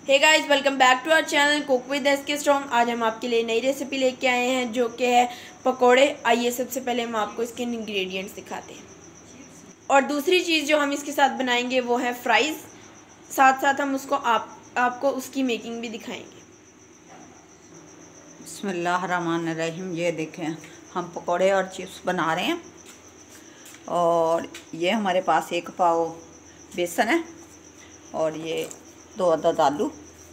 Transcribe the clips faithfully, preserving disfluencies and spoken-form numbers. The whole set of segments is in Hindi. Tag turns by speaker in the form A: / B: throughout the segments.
A: Hey guys, welcome back to our channel cook with S K strong. आज हम आपके लिए नई रेसिपी लेके आए हैं जो कि है पकोड़े। आइए सबसे पहले हम आपको इसके इंग्रेडिएंट्स दिखाते हैं। और दूसरी चीज़ जो हम इसके साथ बनाएंगे वो है फ्राइज़। साथ साथ हम उसको आप आपको उसकी मेकिंग भी दिखाएंगे।
B: बिस्मिल्लाहिर्रहमानिर्रहीम। ये देखें, हम पकोड़े और चिप्स बना रहे हैं। और ये हमारे पास एक पाव बेसन है और ये दो अदद आलू,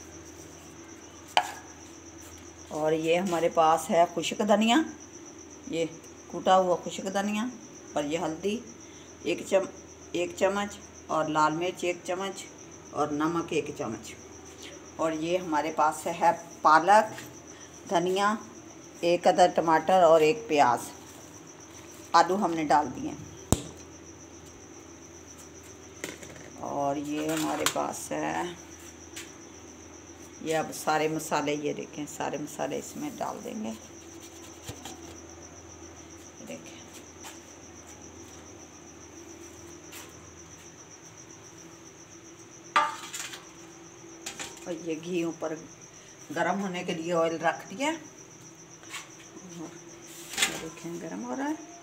B: और ये हमारे पास है खुश्क धनिया, ये कूटा हुआ खुश्क धनिया, और ये हल्दी एक चम एक चम्मच, और लाल मिर्च एक चम्मच, और नमक एक चम्मच। और ये हमारे पास है पालक, धनिया, एक अदर टमाटर और एक प्याज। आलू हमने डाल दिए। और ये हमारे पास है, ये अब सारे मसाले, ये देखें सारे मसाले इसमें डाल देंगे। देखें, और ये घी ऊपर गरम होने के लिए ऑयल रख दिया। ये देखें गरम हो रहा है।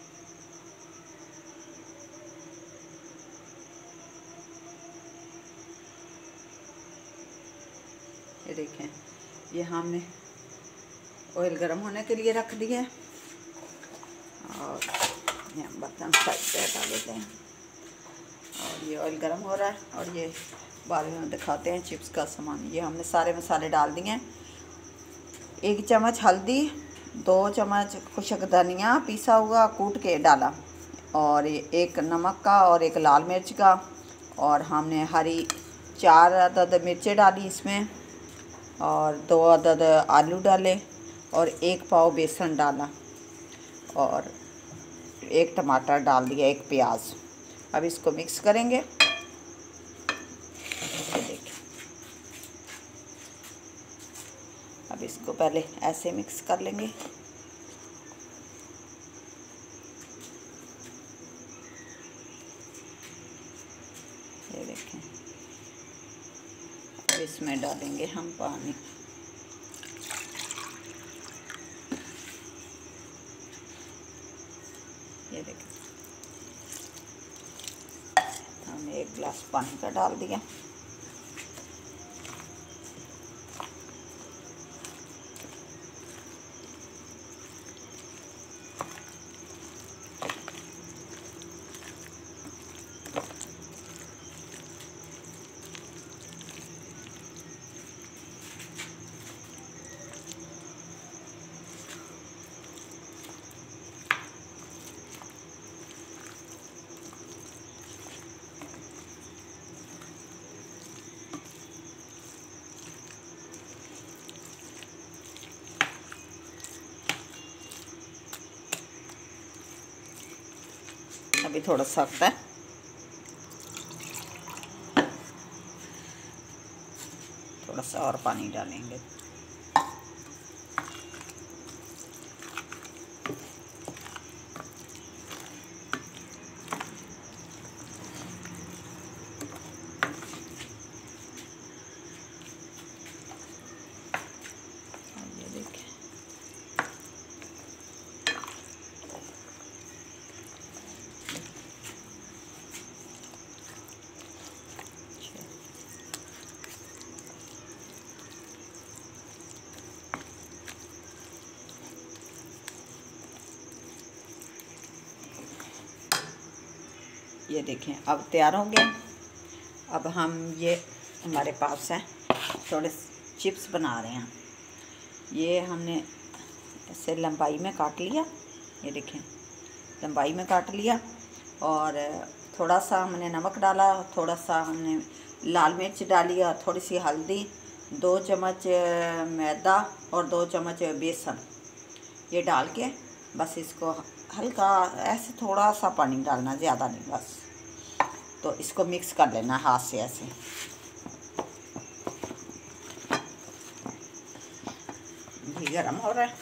B: ये देखें, ये हमने ऑयल गरम होने के लिए रख दिया। और ये हम बर्तन साइड पे हटा देते हैं। और ये ऑयल गरम हो रहा है। और ये बाद में दिखाते हैं चिप्स का सामान। ये हमने सारे मसाले डाल दिए हैं। एक चम्मच हल्दी, दो चम्मच खुश्क धनिया पिसा हुआ कूट के डाला, और एक नमक का और एक लाल मिर्च का, और हमने हरी चार अदद मिर्चें डाली इसमें, और दो अदद आलू डाले, और एक पाव बेसन डाला, और एक टमाटर डाल दिया, एक प्याज। अब इसको मिक्स करेंगे। देखिए, अब इसको पहले ऐसे मिक्स कर लेंगे। ये देखें, अब इसमें डालेंगे हम पानी। ये देखें, हमने एक गिलास पानी का डाल दिया। अभी थोड़ा सख्त है, थोड़ा सा और पानी डालेंगे। ये देखें, ये देखें अब तैयार हो गया। अब हम ये हमारे पास है थोड़े चिप्स बना रहे हैं। ये हमने ऐसे लंबाई में काट लिया। ये देखें, लंबाई में काट लिया। और थोड़ा सा हमने नमक डाला, थोड़ा सा हमने लाल मिर्च डाली, और थोड़ी सी हल्दी, दो चम्मच मैदा और दो चम्मच बेसन, ये डाल के बस इसको हल्का ऐसे थोड़ा सा पानी डालना, ज़्यादा नहीं बस। तो इसको मिक्स कर लेना हाथ से ऐसे। घी गरम हो रहा है।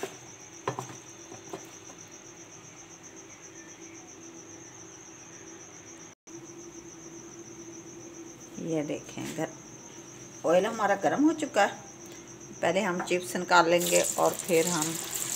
B: ये देखें, घर ऑयल हमारा गर्म हो चुका है। पहले हम चिप्स निकाल लेंगे और फिर हम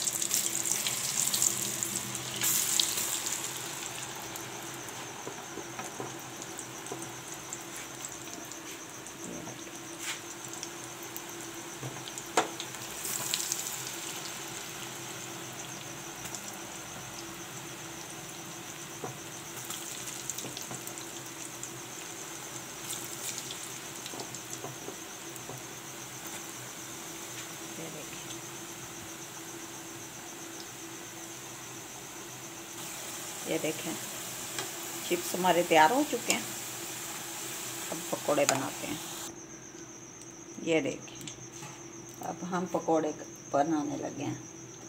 B: ये देखें चिप्स हमारे तैयार हो चुके हैं। अब पकोड़े बनाते हैं। ये देखें अब हम पकोड़े बनाने लगे हैं।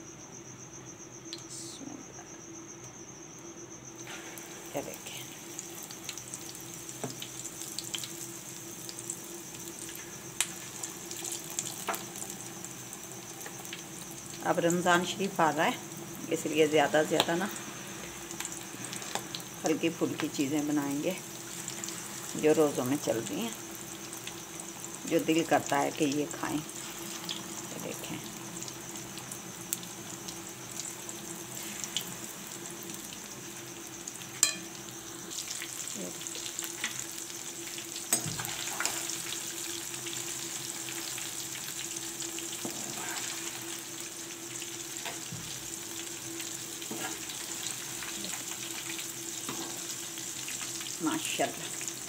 B: ये देखें अब रमज़ान शरीफ आ रहा है, इसलिए ज़्यादा से ज़्यादा ना हल्की फुल्की चीज़ें बनाएंगे जो रोज़ों में चल रही हैं, जो दिल करता है कि ये खाएं। ये देखें माशाल्लाह।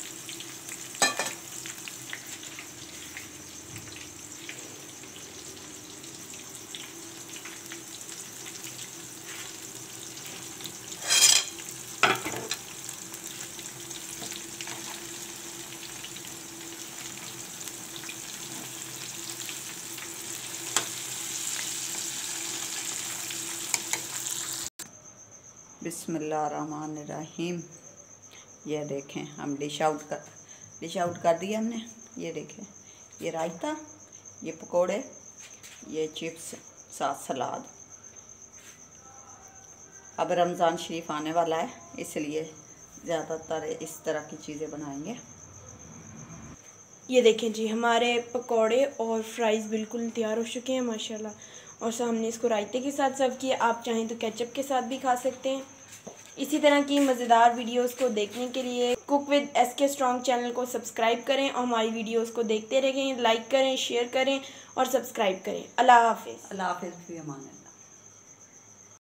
B: बिस्मिल्लाहिर्रहमानिर्रहीम। ये देखें हम डिश आउट कर डिश आउट कर दिया हमने। ये देखें ये रायता, ये पकोड़े, ये चिप्स, साथ सलाद। अब रमज़ान शरीफ आने वाला है, इसलिए ज़्यादातर इस तरह की चीज़ें बनाएंगे।
A: ये देखें जी हमारे पकोड़े और फ्राइज़ बिल्कुल तैयार हो चुके हैं माशाल्लाह। और सामने इसको रायते के साथ सर्व किया। आप चाहें तो केचप के साथ भी खा सकते हैं। इसी तरह की मज़ेदार वीडियोस को देखने के लिए cook with S K strong channel को सब्सक्राइब करें और हमारी वीडियोस को देखते रहें। लाइक करें, शेयर करें और सब्सक्राइब करें। अल्लाह हाफिज़।
B: अल्लाह हाफिज़।